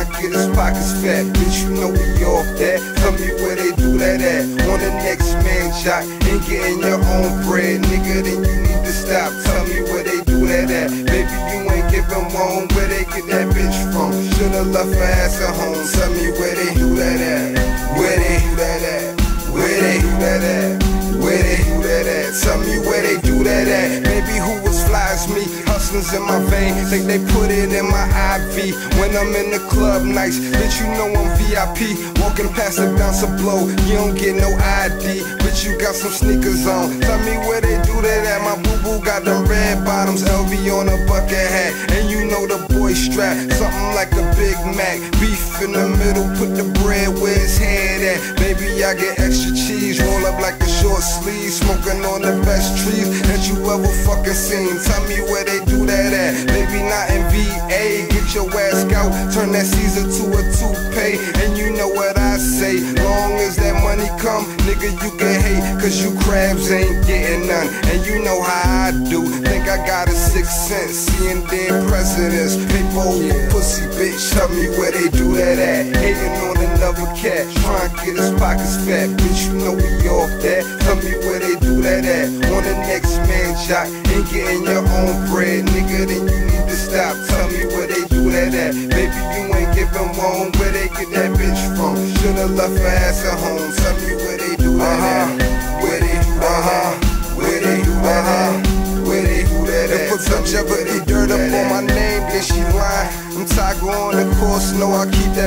trying to get his pockets fat. Bitch, you know we off that. Tell me where they do that at. On the next man jock, ain't getting your own bread, nigga, then you need to stop. Tell me where they do that at. Baby, you ain't giving one, where they get that bitch from? Shoulda left her ass at home. Tell me where they do that at. Where they do that at. Where they do that at. Where they do that at. Tell me where they do that at. Baby, who was fly as me? Hustlers in my vein, think they put it in my IV. When I'm in the club nights, bitch, you know I'm VIP. Walking past the bouncer blow, you don't get no ID. Bitch, you got some sneakers on. Tell me where they do that at. My boo-boo got them red bottoms, LV on a bucket hat. And you know the boy strap, something like a Big Mac. Beef in the middle, put the bread where his head at. Baby, I get extra cheese, roll up like a short sleeve. Smoking on the best trees that you ever fucking seen. Tell me where they do that at. Baby, not in VA. Get your ass out, turn that Caesar to a toupee. And you know what I say, long as that money come, nigga, you can hate, cause you crabs ain't getting none. And you know how I do, think I got a sixth sense, seeing dead presidents. Paper over pussy, bitch, tell me where they do that at. Hating on another cat, trying to get his pockets fat. Bitch, you know we off that. Tell me where they do that at. On the next man jock, ain't getting your own bread, nigga, then you need to stop. Tell me where they do that at. Baby, you ain't giving one, where they get that bitch from? Shoulda left her ass at home. Tell me where they do that at. Where they do that at. Where they do that at. Where they do that at. If a bitch ever eat dirt up on my name, then she lying. I'm Tiger on the course, know I keep that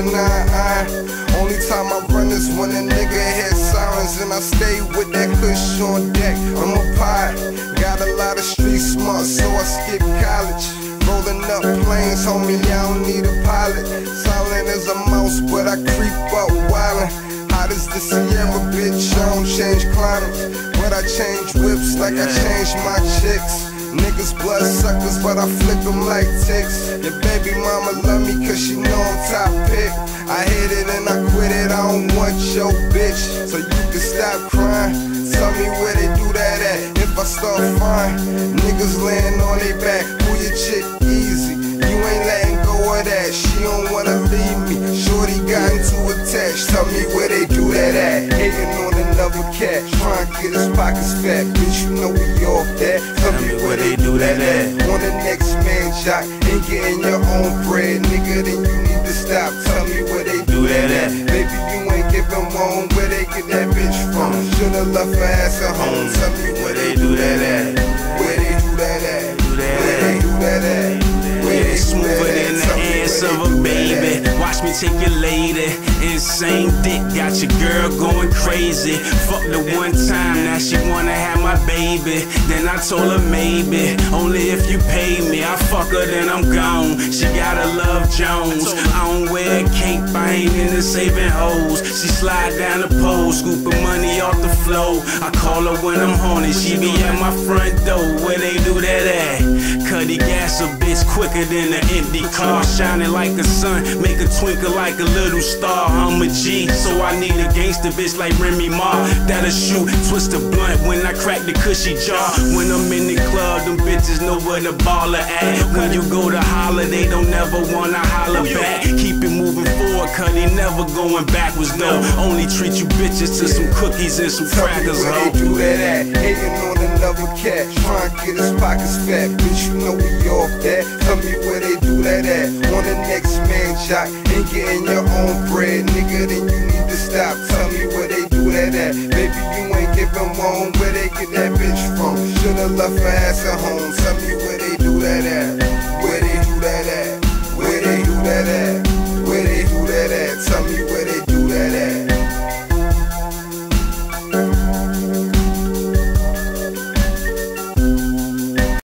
9-iron. Only time I run is when a nigga hear sirens, and I stay with that kush on deck. I'm a pirate, got a lot of street smart, so I skip college. Rolling up planes, homie, I don't need a pilot. Silent as a mouse, but I creep up wildin'. Hot as the Sierra, bitch, I don't change climates, but I change whips like I change my chicks. Niggas blood suckers, but I flick them like ticks. Your baby mama love me cause she know I'm top pick. I hit it and I quit it, I don't want your bitch, so you can stop crying. Tell me where they do that at. If I start frying, niggas laying on their back. Pull your chick easy, you ain't letting go of that. She don't wanna leave me, shorty gotten too attached. Tell me where they do that at. Hating on another cat, trying to get his pockets fat. Bitch, you know we off that. Tell me where they do that at. On the next man jock, ain't getting your own bread, nigga, then you need to stop. Tell me where they do that at. Baby, you ain't giving one, where they get that bitch from? Shoulda left her ass at home. Tell me where they do that at. Where they do that at. Where they do that at. Where they smoother than the ass of a baby. Watch me take your lady. Insane dick got your girl going crazy. Fuck the one time, now she wanna have my baby. Then I told her maybe, only if you pay me. I fuck her, then I'm gone. She gotta love Jones. I don't wear a cape, I ain't into saving hoes. She slide down the pole, scooping money off the floor. I call her when I'm horny, she be at my front door. Where they do that at? Cuddy gas a bitch quicker than an empty car. Shining like the sun, make her twinkle like a little star. I'm a G, so I need a gangster bitch like Remy Ma. That'll shoot, twist a blunt when I crack the cushy jaw. When I'm in the club, them bitches know where the baller at. When you go to holler, they don't never wanna holler back. Keep it moving forward, Cuddy, never going backwards though. Only treat you bitches to some cookies and some crackers, ho. Where they do that at? Hating on another cat, trying to get his pockets fat. Bitch, you know we off that. Tell me where they do that at. On the next man jock, ain't getting your own bread, nigga, then you need to stop. Tell me where they do that at. Baby, you ain't giving one, where they get that bitch from? Shoulda left her ass at home. Tell me where they do that at. Where they do that at. Where they do that at.